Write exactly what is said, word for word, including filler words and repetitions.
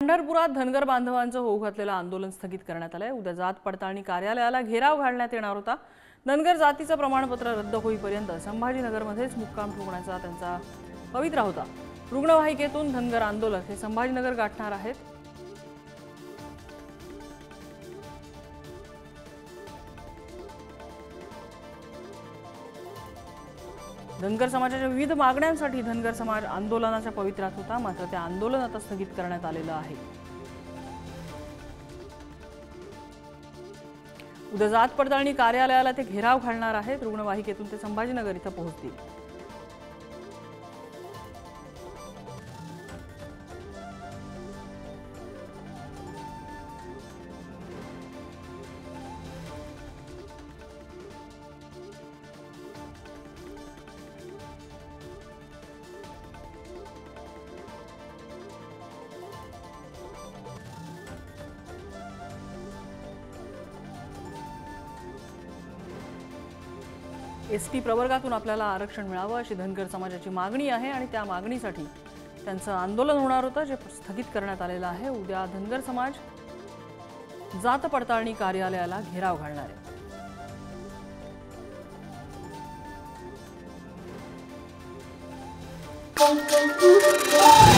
पंढरपुरात धनगर बांधवांचं होऊ घातलेलं आंदोलन स्थगित करण्यात आलंय। उद्या जात पडताळणी कार्यालयाला घेराव घालण्यात येणार होता। धनगर जातीचं प्रमाणपत्र रद्द होईपर्यंत संभाजीनगरमध्येच मुक्काम ठोकण्याचा त्यांचा पवित्रा होता। रुग्णवाहिकेतून धनगर आंदोलक हे संभाजीनगर गाठणार आहेत। धनगर समाजाच्या विविध मागण्यांसाठी धनगर समाज आंदोलनाच्या पवित्र्यात होता, मात्र ते आंदोलन आता स्थगित करण्यात आलेलं आहे। उद्या जात पडताळणी कार्यालयाला ते घेराव घालणार आहेत। रुग्णवाहिकेतून ते संभाजीनगर इथं पोहोचतील। एसटी प्रवर्गातून आपल्याला आरक्षण मिळावं अशी धनगर समाजाची मागणी आहे आणि त्या मागणीसाठी त्यांचं आंदोलन होणार होतं, जे स्थगित करण्यात आलेलं आहे। उद्या धनगर समाज जात पडताळणी कार्यालयाला घेराव घालणार आहे।